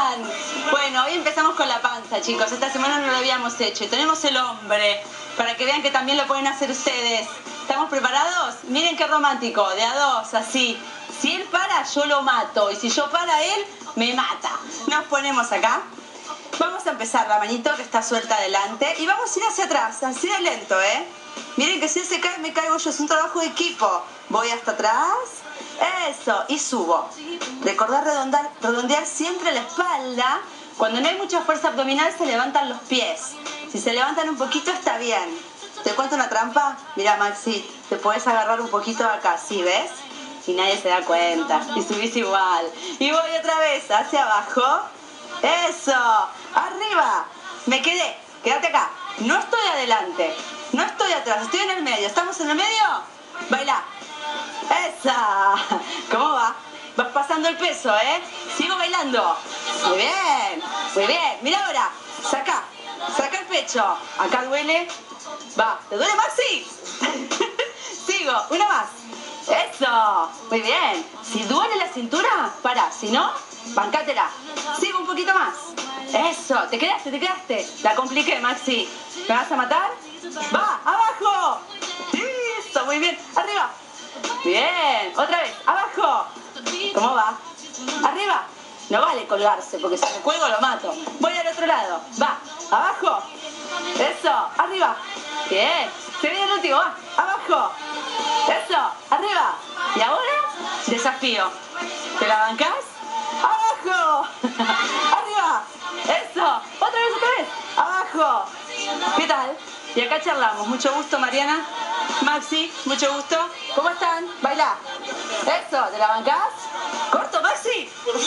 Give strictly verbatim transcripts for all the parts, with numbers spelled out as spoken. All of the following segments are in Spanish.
están? Bueno, hoy empezamos con la panza, chicos. Esta semana no lo habíamos hecho. Y tenemos el hombre, para que vean que también lo pueden hacer ustedes. ¿Estamos preparados? Miren qué romántico, de a dos, así. Si él para, yo lo mato. Y si yo para, él me mata. Nos ponemos acá. Vamos a empezar la manito que está suelta adelante. Y vamos a ir hacia atrás, así de lento, ¿eh? Miren que si él se cae, me caigo yo. Es un trabajo de equipo. Voy hasta atrás. Eso, y subo. Recordar redondear, redondear siempre la espalda. Cuando no hay mucha fuerza abdominal se levantan los pies. Si se levantan un poquito está bien. ¿Te cuento una trampa? Mira, Maxi, te puedes agarrar un poquito acá, ¿sí ves? Y nadie se da cuenta. Y subís igual. Y voy otra vez hacia abajo. Eso, arriba. Me quedé, quédate acá. No estoy adelante, no estoy atrás, estoy en el medio. ¿Estamos en el medio? Baila. ¡Esa! ¿Cómo va? Vas pasando el peso, ¿eh? Sigo bailando. Muy bien, muy bien. Mira ahora. Saca, saca el pecho. Acá duele. Va. ¿Te duele, Maxi? Sigo. Una más. Eso. Muy bien. Si duele la cintura, para. Si no, bancátela. Sigo un poquito más. Eso. Te quedaste, te quedaste. La compliqué, Maxi. ¿Me vas a matar? Va. Abajo. Eso. Muy bien. Arriba. Bien, otra vez, abajo. ¿Cómo va? Arriba. No vale colgarse porque si me cuelgo lo mato. Voy al otro lado. Va, abajo. Eso, arriba. Bien, se viene el último, va, abajo. Eso, arriba. Y ahora, desafío. ¿Te la bancás? Abajo. Arriba. Eso, otra vez, otra vez. Abajo. ¿Qué tal? Y acá charlamos. Mucho gusto, Mariana. Maxi, mucho gusto. ¿Cómo están? Baila. Eso, ¿te la bancás? ¿Corto, Maxi?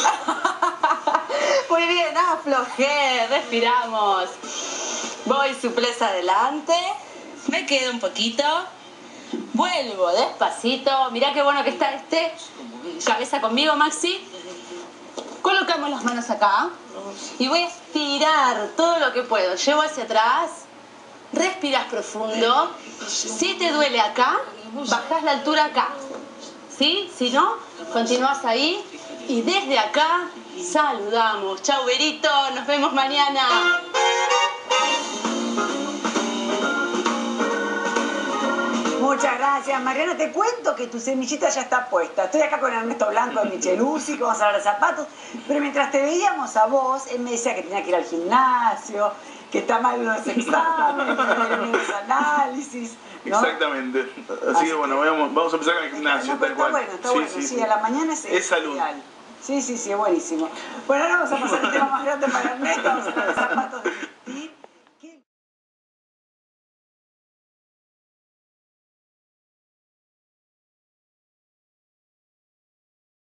Muy bien, aflojé, respiramos. Voy supleza adelante. Me quedo un poquito. Vuelvo despacito. Mirá qué bueno que está este. Cabeza conmigo, Maxi. Colocamos las manos acá. Y voy a estirar todo lo que puedo. Llevo hacia atrás. Respiras profundo. Si te duele acá, bajás la altura acá. ¿Sí? Si no, continúas ahí. Y desde acá saludamos. Chau, Berito. Nos vemos mañana. Muchas gracias, Mariana. Te cuento que tu semillita ya está puesta. Estoy acá con Ernesto Blanco de Micheluzzi, que vamos a hablar de zapatos. Pero mientras te veíamos a vos, él me decía que tenía que ir al gimnasio, que está mal los exámenes, que los análisis, ¿no? Exactamente. Así, Así que bueno, vamos, vamos a empezar con el gimnasio. No, pero está bueno, está sí, bueno. Sí, sí, a la mañana es, es salud. Ideal. Sí, sí, sí, es buenísimo. Bueno, ahora vamos a pasar el tema más grande para Ernesto, vamos a hablar de zapatos.